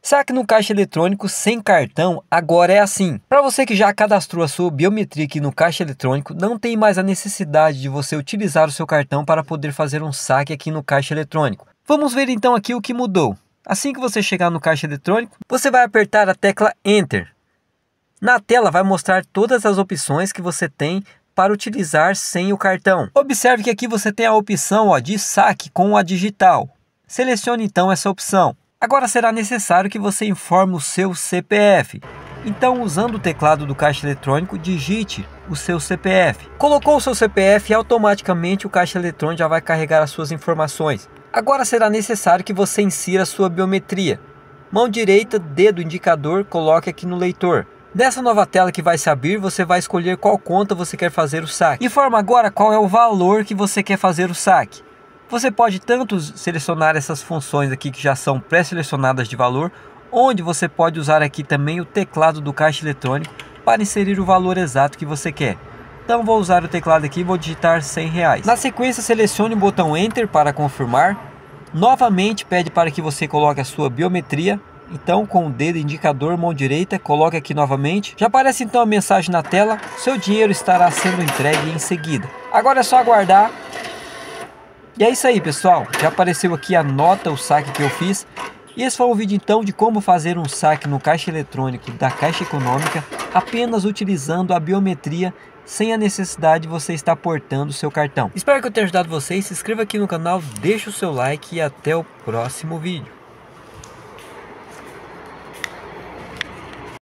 Saque no caixa eletrônico sem cartão agora é assim. Para você que já cadastrou a sua biometria aqui no caixa eletrônico, não tem mais a necessidade de você utilizar o seu cartão para poder fazer um saque aqui no caixa eletrônico. Vamos ver então aqui o que mudou. Assim que você chegar no caixa eletrônico, você vai apertar a tecla Enter. Na tela vai mostrar todas as opções que você tem para utilizar sem o cartão. Observe que aqui você tem a opção de saque com a digital. Selecione então essa opção. Agora será necessário que você informe o seu CPF. Então, usando o teclado do caixa eletrônico, digite o seu CPF. Colocou o seu CPF e automaticamente o caixa eletrônico já vai carregar as suas informações. Agora será necessário que você insira a sua biometria. Mão direita, dedo indicador, coloque aqui no leitor. Nessa nova tela que vai se abrir, você vai escolher qual conta você quer fazer o saque. Informa agora qual é o valor que você quer fazer o saque. Você pode tanto selecionar essas funções aqui que já são pré-selecionadas de valor, onde você pode usar aqui também o teclado do caixa eletrônico para inserir o valor exato que você quer. Então vou usar o teclado aqui e vou digitar R$100. Na sequência, selecione o botão Enter para confirmar. Novamente pede para que você coloque a sua biometria. Então, com o dedo indicador, mão direita, coloque aqui novamente. Já aparece então a mensagem na tela: seu dinheiro estará sendo entregue em seguida. Agora é só aguardar. E é isso aí, pessoal, já apareceu aqui a nota, o saque que eu fiz. E esse foi o vídeo então de como fazer um saque no caixa eletrônico da Caixa Econômica apenas utilizando a biometria, sem a necessidade de você estar portando o seu cartão. Espero que eu tenha ajudado vocês, se inscreva aqui no canal, deixe o seu like e até o próximo vídeo.